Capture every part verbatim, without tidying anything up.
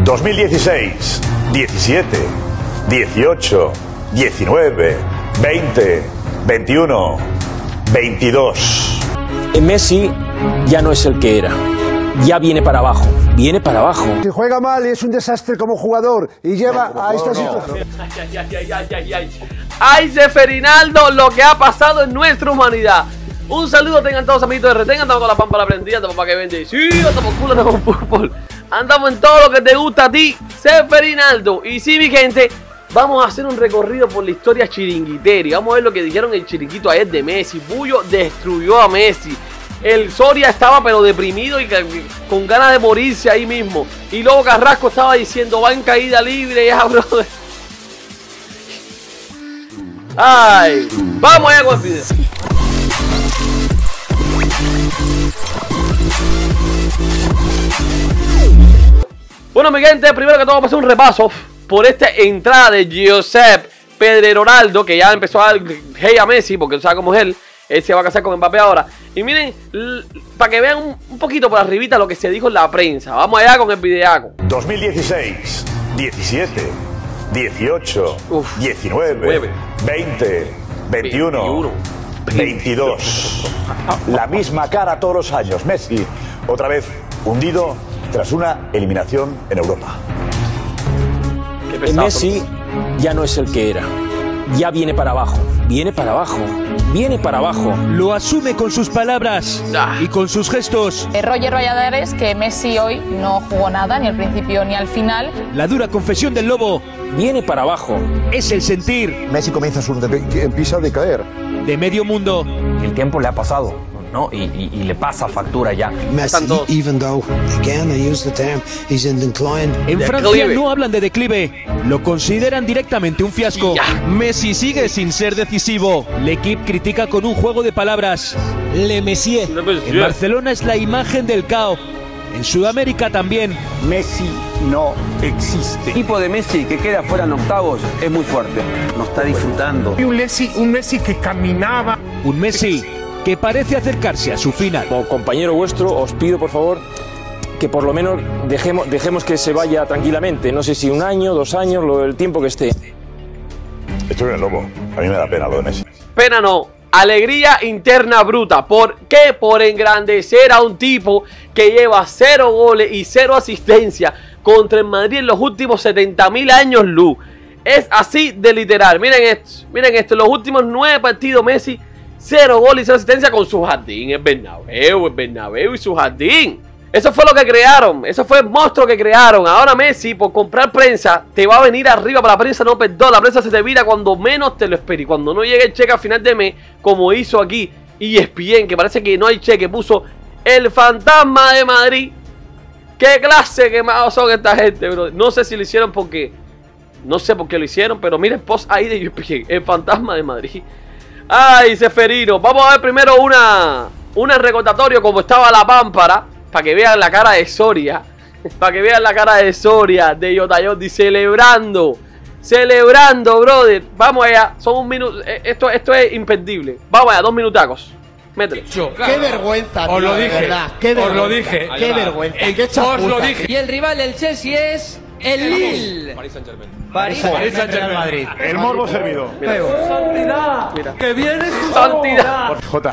dos mil dieciséis, diecisiete, dieciocho, diecinueve, veinte, veintiuno, veintidós. Messi ya no es el que era. Ya viene para abajo, viene para abajo. Si juega mal y es un desastre como jugador y lleva a esta situación. Ay, ay, ay, ay, ay, ay, ay. Ay, Seferinaldo, lo que ha pasado en nuestra humanidad. Un saludo tengan todos amiguitos de Retén. Andamos con la pámpara prendida, andamos para que vende. Sí, andamos culo, andamos con fútbol. Andamos en todo lo que te gusta a ti, Seferinaldo. Y sí, mi gente, vamos a hacer un recorrido por la historia chiringuitera. Y vamos a ver lo que dijeron el chiringuito ayer de Messi. Bullo destruyó a Messi. El Soria estaba pero deprimido y con ganas de morirse ahí mismo. Y luego Carrasco estaba diciendo, va en caída libre ya, brother. Ay, vamos allá con el video. Bueno, mi gente, primero que todo vamos a hacer un repaso por esta entrada de Josep Pedreroldo, que ya empezó a dar hey a Messi, porque tú sabes cómo es él. Él se va a casar con Mbappé ahora. Y miren, para que vean un, un poquito por arribita lo que se dijo en la prensa. Vamos allá con el videaco. dos mil dieciséis, diecisiete, dieciocho, Uf, diecinueve, veinte, veintiuno, veintidós. La misma cara todos los años. Messi, otra vez hundido tras una eliminación en Europa. Messi ya no es el que era. Ya viene para abajo, viene para abajo, viene para abajo. Lo asume con sus palabras ah. y con sus gestos. El Roger Valladares que Messi hoy no jugó nada, ni al principio ni al final. La dura confesión del Lobo. Viene para abajo. Es el sentir. Messi comienza su empieza a decaer. De medio mundo. El tiempo le ha pasado, ¿no? Y, y, y le pasa factura ya. Messi, even though, again, I use the term, he's in decline. En Francia no hablan de declive, lo consideran directamente un fiasco. Ya. Messi sigue sin ser decisivo. L'Equipe critica con un juego de palabras. Le Messier. En Barcelona es la imagen del caos. En Sudamérica también. Messi no existe. El equipo de Messi que queda fuera en octavos es muy fuerte. No está disfrutando. Y un Messi, un Messi que caminaba. Un Messi que parece acercarse a su final. Como compañero vuestro, os pido por favor que por lo menos dejemos, dejemos que se vaya tranquilamente. No sé si un año, dos años, lo del tiempo que esté. Estoy en el Lobo. A mí me da pena lo de Messi. Pena no. Alegría interna bruta. ¿Por qué? Por engrandecer a un tipo que lleva cero goles y cero asistencia contra el Madrid en los últimos setenta mil años luz. Es así de literal. Miren esto. Miren esto. En los últimos nueve partidos Messi, cero goles y cero asistencia con su jardín. El Bernabéu, el Bernabéu y su jardín. Eso fue lo que crearon. Eso fue el monstruo que crearon. Ahora Messi, por comprar prensa, te va a venir arriba. Para la prensa no, perdón. La prensa se te vira cuando menos te lo esperes. Cuando no llegue el cheque a final de mes, como hizo aquí E S P N, que parece que no hay cheque. Puso el fantasma de Madrid. ¿Qué clase quemados son esta gente, bro? No sé si lo hicieron porque... No sé por qué lo hicieron, pero miren el post ahí de E S P N. El fantasma de Madrid. Ay, Seferino. Vamos a ver primero una... Un recordatorio como estaba la pámpara. Para que vean la cara de Soria. Para que vean la cara de Soria, de Jota Jordi, celebrando. Celebrando, brother. Vamos allá. Son un minuto. Esto, esto es imperdible. Vamos allá, dos minutacos. Métele. Qué vergüenza, tío, Os lo dije. verdad. Qué Os lo dije. Qué vergüenza. Qué Os lo dije. Y el rival del Chelsea es el Lille. París Saint-Germain. París Saint-Germain. Madrid. El morbo servido. Santidad. Mira. Que viene su Santidad. Por Jota.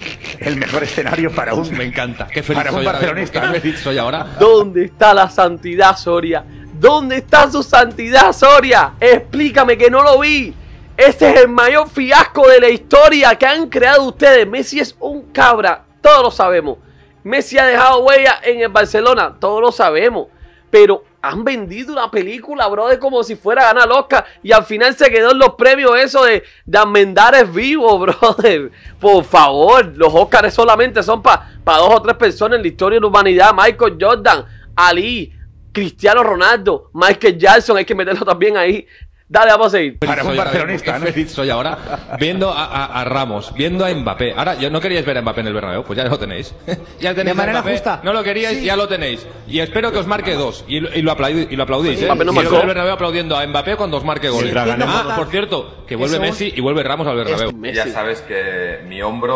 El mejor escenario para un... Me encanta. Qué feliz para soy un barcelonista. Ahora, qué feliz soy ahora. ¿Dónde está la santidad, Soria? ¿Dónde está su santidad, Soria? Explícame que no lo vi. Ese es el mayor fiasco de la historia que han creado ustedes. Messi es un cabra, todos lo sabemos. Messi ha dejado huella en el Barcelona, todos lo sabemos. Pero han vendido una película, brother, como si fuera a ganar el Oscar. Y al final se quedó en los premios eso de, de Almendares vivo, brother. Por favor, los Oscars solamente son para pa dos o tres personas en la historia de la humanidad. Michael Jordan, Ali, Cristiano Ronaldo, Michael Jackson, hay que meterlo también ahí. Dale, vamos a seguir. Para un barcelonista, qué feliz soy ahora viendo a, a, a Ramos, viendo a Mbappé. Ahora, yo no queríais ver a Mbappé en el Bernabéu, pues ya lo tenéis. Ya tenéis de manera a Mbappé. justa. No lo queríais, sí. Ya lo tenéis. Y espero que os marque dos. Y, y, lo, aplaudí, y lo aplaudís, ¿eh? Mbappé no y marcó. luego el Bernabéu aplaudiendo a Mbappé cuando os marque goles. Sí, ah, por cierto, que vuelve Messi y vuelve Ramos al Bernabéu. Ya sabes que mi hombro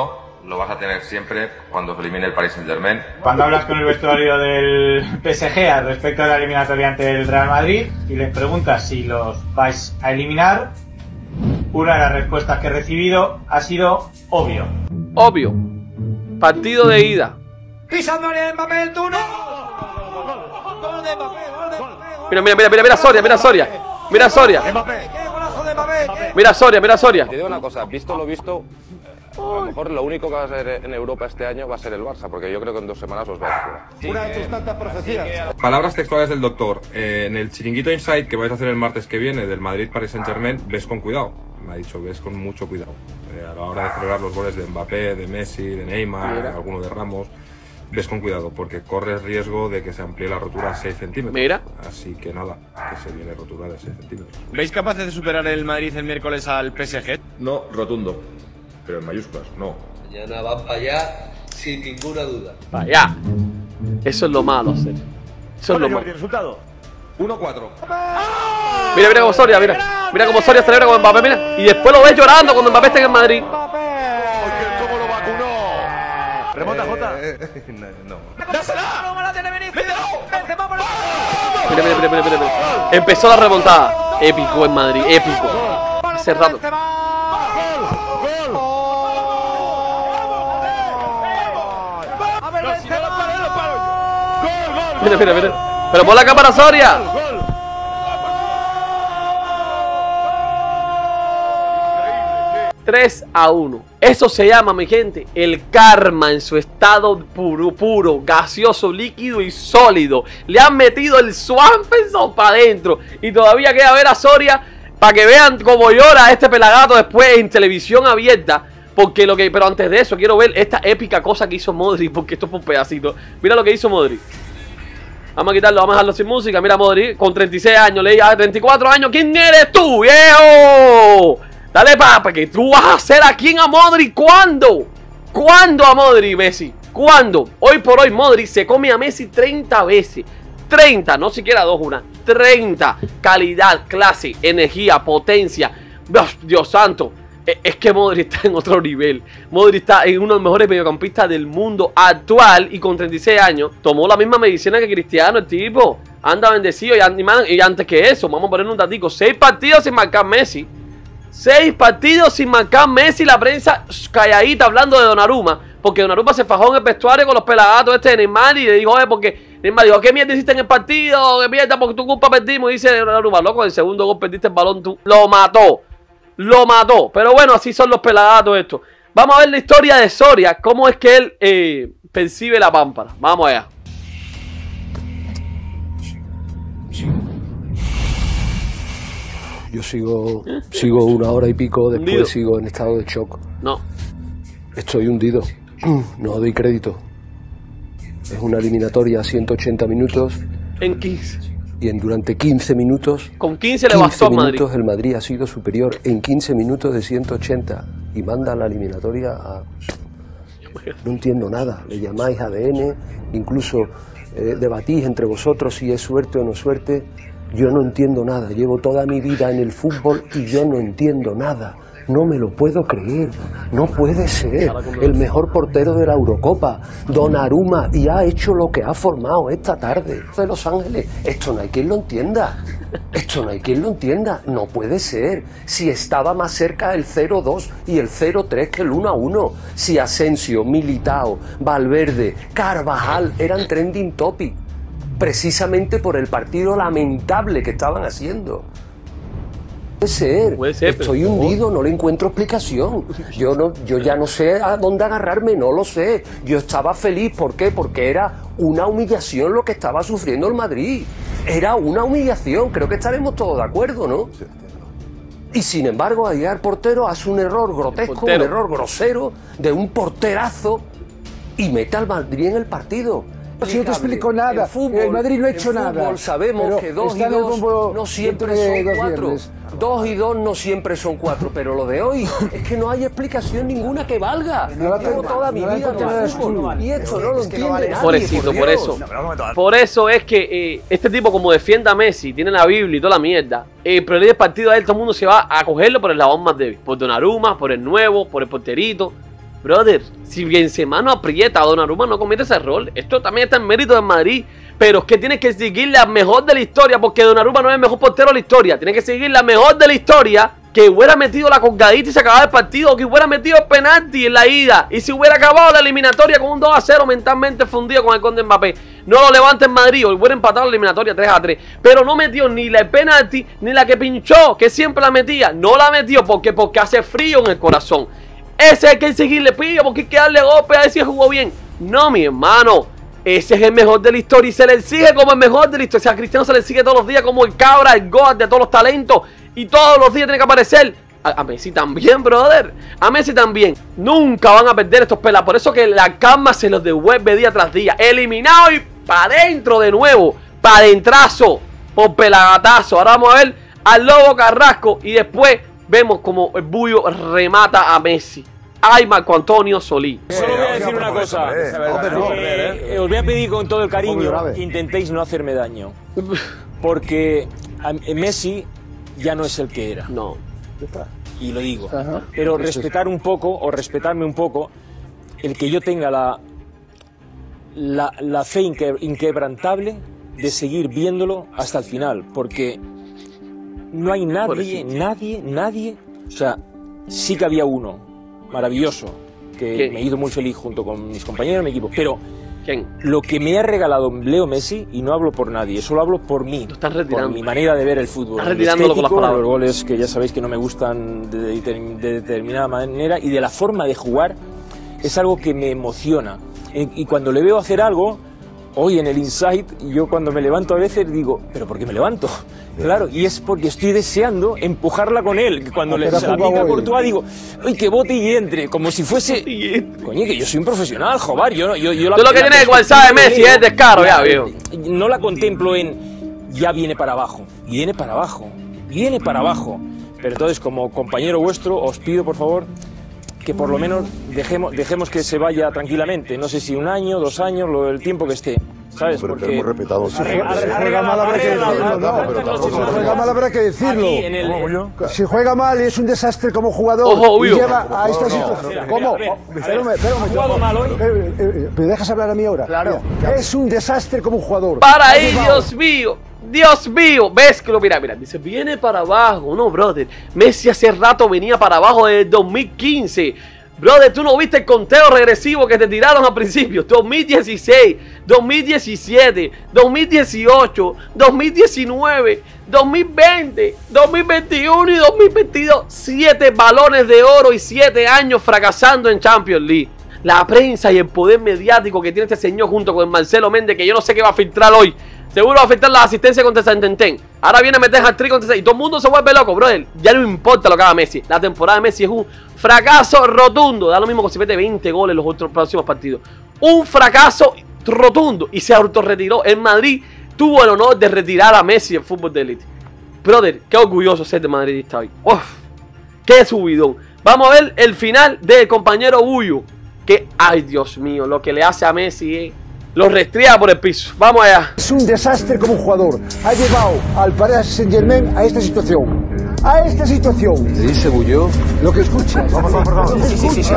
lo vas a tener siempre cuando se elimine el Paris Saint-Germain. Cuando hablas con el vestuario del P S G al respecto de la eliminatoria ante el Real Madrid y les preguntas si los vais a eliminar, una de las respuestas que he recibido ha sido obvio. Obvio. Partido de ida. Pisándole Mbappé el turno. Gol de Mbappé, gol de Mbappé. Mira, mira, mira, mira, mira Soria, mira Soria. Mira Soria. Mira Soria, mira Soria. Te digo una cosa, visto lo visto, a lo mejor lo único que va a ser en Europa este año va a ser el Barça, porque yo creo que en dos semanas os vais fuera. Una de tus tantas profecías. Palabras textuales del doctor. Eh, en el chiringuito Inside que vais a hacer el martes que viene del Madrid Paris Saint-Germain, ves con cuidado. Me ha dicho, ves con mucho cuidado. Eh, a la hora de celebrar los goles de Mbappé, de Messi, de Neymar, Mira. alguno de Ramos, ves con cuidado, porque corres riesgo de que se amplíe la rotura a seis centímetros. Mira. Así que nada, que se viene rotura de seis centímetros. ¿Veis capaces de superar el Madrid el miércoles al P S G? No, rotundo. Pero en mayúsculas, no. Mañana van para allá sin ninguna duda. Para allá. Eso es lo malo, Sergio. Eso es lo malo. resultado? uno cuatro. Mira, mira como Soria, mira. Mira como Soria celebra con Mbappé, mira. Y después lo ves llorando cuando Mbappé está en el Madrid. ¿Cómo lo vacunó? ¿Remonta Jota? No. ¡Dásela! ¡No la tiene Vinicius! Mira, mira, mira, mira, mira, mira. Empezó la remontada. Épico en Madrid, épico. Hace rato. Mira, mira, mira. Pero pon la cámara Soria. tres a uno. Eso se llama, mi gente, el karma en su estado puro, puro, gaseoso, líquido y sólido. Le han metido el Swanson para adentro. Y todavía queda ver a Soria para que vean cómo llora este pelagato después en televisión abierta. Porque lo que, pero antes de eso quiero ver esta épica cosa que hizo Modric, porque esto fue un pedacito. Mira lo que hizo Modric. Vamos a quitarlo, vamos a dejarlo sin música. Mira Modric, con treinta y seis años, le dije, a treinta y cuatro años, ¿quién eres tú, viejo? Dale, papá, que tú vas a hacer a quién a Modric. ¿Cuándo? ¿Cuándo a Modric, Messi? ¿Cuándo? Hoy por hoy Modric se come a Messi treinta veces. treinta, no siquiera dos, una. treinta. Calidad, clase, energía, potencia. Dios, Dios santo. Es que Modric está en otro nivel. Modric está en uno de los mejores mediocampistas del mundo actual. Y con treinta y seis años tomó la misma medicina que Cristiano, el tipo. Anda bendecido. Y, y antes que eso, vamos a poner un datico. Seis partidos sin marcar Messi. Seis partidos sin marcar Messi. La prensa calladita hablando de Donnarumma. Porque Donnarumma se fajó en el vestuario con los pelagatos este de Neymar. Y le dijo, oye, porque Neymar dijo, ¿qué mierda hiciste en el partido? ¿Qué mierda? Porque tu culpa perdimos. Y dice Donnarumma, loco, el segundo gol perdiste el balón tú. Lo mató. Lo mató. Pero bueno, así son los pelagatos estos. Vamos a ver la historia de Soria. Cómo es que él eh, percibe la pámpara. Vamos allá. Yo sigo, sigo una hora y pico, después Hundido. sigo en estado de shock. No. Estoy hundido. No doy crédito. Es una eliminatoria a ciento ochenta minutos. En quince. Y en durante quince minutos. Con quince le bastó al Madrid. minutos el Madrid ha sido superior en quince minutos de ciento ochenta. Y manda la eliminatoria a. No entiendo nada. Le llamáis A D N, incluso eh, debatís entre vosotros si es suerte o no suerte. Yo no entiendo nada. Llevo toda mi vida en el fútbol y yo no entiendo nada. No me lo puedo creer. No puede ser. El mejor portero de la Eurocopa, Donnarumma, y ha hecho lo que ha formado esta tarde de Los Ángeles. Esto no hay quien lo entienda. Esto no hay quien lo entienda. No puede ser. Si estaba más cerca el cero dos y el cero tres que el uno a uno. Si Asensio, Militao, Valverde, Carvajal eran trending topic. Precisamente por el partido lamentable que estaban haciendo. Puede ser, Puede ser estoy pero... hundido, no le encuentro explicación. Yo no, yo ya no sé a dónde agarrarme, no lo sé. Yo estaba feliz, ¿por qué? Porque era una humillación lo que estaba sufriendo el Madrid. Era una humillación, creo que estaremos todos de acuerdo, ¿no? Y sin embargo, ahí el portero hace un error grotesco, un error grosero, de un porterazo, y mete al Madrid en el partido. Si no te explico nada, el, fútbol, el Madrid no ha hecho nada. Fútbol, sabemos que dos y dos no siempre son cuatro. Viernes. Dos y dos no siempre son cuatro, pero lo de hoy es que no hay explicación ninguna que valga. No Llevo toda mi no vida en el fútbol y esto no lo entiende nadie. Pobrecito, por, por eso. Por eso es que eh, este tipo, como defiende a Messi, tiene la Biblia y toda la mierda. Eh, pero el partido a él, todo el mundo se va a cogerlo por el eslabón más débil. Por Donnarumma, por el nuevo, por el porterito. Brother, si Benzema no aprieta, Donnarumma no comete ese error. Esto también está en mérito del Madrid. Pero es que tienes que seguir la mejor de la historia, porque Donnarumma no es el mejor portero de la historia. Tienes que seguir la mejor de la historia, que hubiera metido la colgadita y se acababa el partido, o que hubiera metido el penalti en la ida y se hubiera acabado la eliminatoria con un dos a cero mentalmente fundido con el gol de Mbappé. No lo levanta en Madrid, o hubiera empatado la eliminatoria tres a tres. Pero no metió ni la penalti ni la que pinchó, que siempre la metía. No la metió porque, porque hace frío en el corazón. Ese hay que seguirle pillo, porque hay que darle golpe a ver si jugó bien. No, mi hermano. Ese es el mejor de la historia y se le exige como el mejor de la historia. O sea, a Cristiano se le exige todos los días como el cabra, el God de todos los talentos. Y todos los días tiene que aparecer. A, a Messi también, brother. A Messi también. Nunca van a perder estos pelas. Por eso que la calma se los devuelve día tras día. Eliminado y para adentro de nuevo. Para adentrazo. Por pelagatazo. Ahora vamos a ver al Lobo Carrasco. Y después vemos como el Bullo remata a Messi. Ay, Marco Antonio Solí. Solo voy a decir una cosa. Eh, os voy a pedir con todo el cariño que intentéis no hacerme daño. Porque Messi ya no es el que era. No. Y lo digo. Pero respetar un poco, o respetarme un poco, el que yo tenga la, la, la fe inque, inquebrantable de seguir viéndolo hasta el final. Porque no hay nadie, nadie, nadie. O sea, sí que había uno maravilloso, que ¿Quién? me he ido muy feliz junto con mis compañeros de mi equipo, pero ¿Quién? lo que me ha regalado Leo Messi, y no hablo por nadie, solo hablo por mí, por mi manera de ver el fútbol, estás retirándolo con las palabras. Los goles que ya sabéis que no me gustan de, de, de determinada manera, y de la forma de jugar, es algo que me emociona, y, y cuando le veo hacer algo, hoy en el Inside, yo cuando me levanto a veces digo, ¿pero por qué me levanto? Claro, y es porque estoy deseando empujarla con él. Cuando le salga a Courtois digo, ¡ay, que bote y entre! Como si fuese... Coño, que yo soy un profesional, joder. Yo, yo, yo la, Tú lo que la tienes igual sabe Messi es descaro, ya, viejo. No la contemplo en, ya viene para abajo, viene para abajo, viene para abajo. Pero entonces, como compañero vuestro, os pido, por favor, que por lo menos dejemos, dejemos que se vaya tranquilamente. No sé si un año, dos años, lo del tiempo que esté. ¿Sabes? Pero Porque que hemos respetado. Si juega mal habrá que decirlo, no. Si juega mal habrá que decirlo. Si juega mal y es un desastre como jugador Ojo, y lleva a esta situación. ¿Cómo? Espérame, espérame. ¿Me dejas hablar a mí ahora? Claro. Es un desastre como jugador. Para ahí, Dios mío. Dios mío, ves que lo mira, mira, dice, viene para abajo. No, brother, Messi hace rato venía para abajo desde dos mil quince. Brother, tú no viste el conteo regresivo que te tiraron al principio. dos mil dieciséis, dos mil diecisiete, dos mil dieciocho, dos mil diecinueve, dos mil veinte, dos mil veintiuno y dos mil veintidós. Siete balones de oro y siete años fracasando en Champions League. La prensa y el poder mediático que tiene este señor junto con Marcelo Méndez, que yo no sé qué va a filtrar hoy. Seguro va a afectar la asistencia contra Saint-Étienne. Ahora viene a meter hat-trick contra... Y todo el mundo se vuelve loco, brother. Ya no importa lo que haga Messi. La temporada de Messi es un fracaso rotundo. Da lo mismo que si mete veinte goles en los otros próximos partidos. Un fracaso rotundo. Y se autorretiró. En Madrid tuvo el honor de retirar a Messi del fútbol de élite. Brother, qué orgulloso ser de madridista hoy. Uf, qué subidón. Vamos a ver el final del compañero Bullo. Que, ay Dios mío, lo que le hace a Messi es... Lo restría por el piso. Vamos allá. Es un desastre como jugador. Ha llevado al Paris Saint-Germain a esta situación. A esta situación. ¿Te dice Bullo? Lo que escucha. Vamos, vamos, perdón. Sí, sí, sí, sí.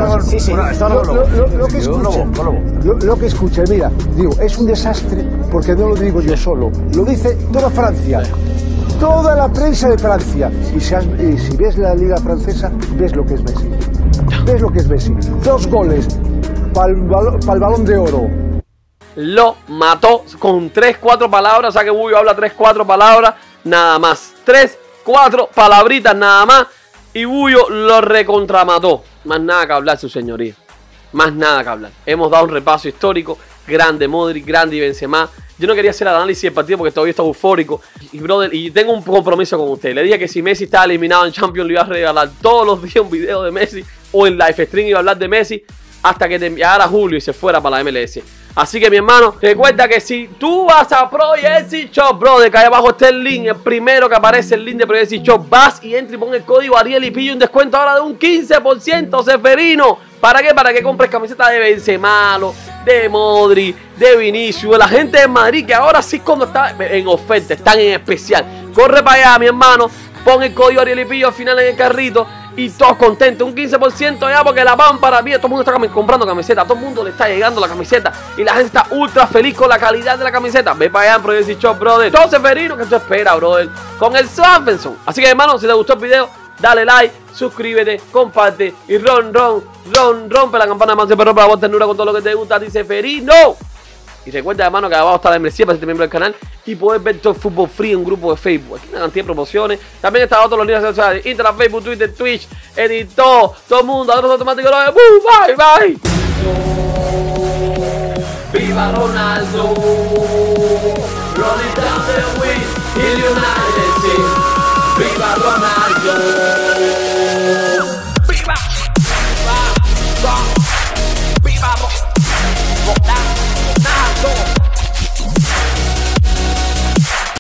Lo que escucha. Lo que escucha, mira, digo, es un desastre porque no lo digo yo solo. Lo dice toda Francia. Toda la prensa de Francia. Y si, has, y si ves la liga francesa, ves lo que es Messi. Ves lo que es Messi. Dos goles para el, para el Balón de Oro. Lo mató con tres, cuatro palabras. O sea que Bullo habla tres, cuatro palabras nada más. Tres, cuatro palabritas nada más. Y Bullo lo recontramató. Más nada que hablar, su señoría. Más nada que hablar. Hemos dado un repaso histórico. Grande Modric, grande y Benzema. Yo no quería hacer el análisis del partido porque todavía está eufórico. Y brother, y tengo un compromiso con usted. Le dije que si Messi estaba eliminado en Champions le iba a regalar todos los días un video de Messi. O en live stream iba a hablar de Messi. Hasta que te llegara Julio y se fuera para la M L S. Así que mi hermano, recuerda que si tú vas a Pro Jersey Shop, brother, que ahí abajo está el link, el primero que aparece el link de Pro Jersey Shop, vas y entra y pon el código Ariel y pilla un descuento ahora de un quince por ciento, Seferino. ¿Para qué? Para que compres camisetas de Benzema, de Modric, de Vinicius, de la gente de Madrid, que ahora sí cuando está en oferta, están en especial. Corre para allá, mi hermano, pon el código Ariel y pilla al final en el carrito y todos contentos. Un quince por ciento ya porque la pámpara bien. Todo el mundo está comprando camiseta. Todo el mundo le está llegando la camiseta. Y la gente está ultra feliz con la calidad de la camiseta. Ve para allá en Progressive Shop, brother. Todo Seferino, que tú esperas, brother. Con el Svensson. Así que, hermano, si te gustó el video, dale like, suscríbete, comparte y ron, ron, ron, rompe la campana de más siempre rompe la voz ternura con todo lo que te gusta. Dice Seferino. Y recuerda, hermano, que abajo está la membresía para ser miembro del canal y poder ver todo el fútbol free en un grupo de Facebook. Aquí hay una cantidad de promociones. También está todos los líneas sociales: Instagram, Facebook, Twitter, Twitch, editor, todo el mundo, otros automáticos. Bye, bye. Viva Ronaldo, Rolling down the wing, United Team. Viva Ronaldo.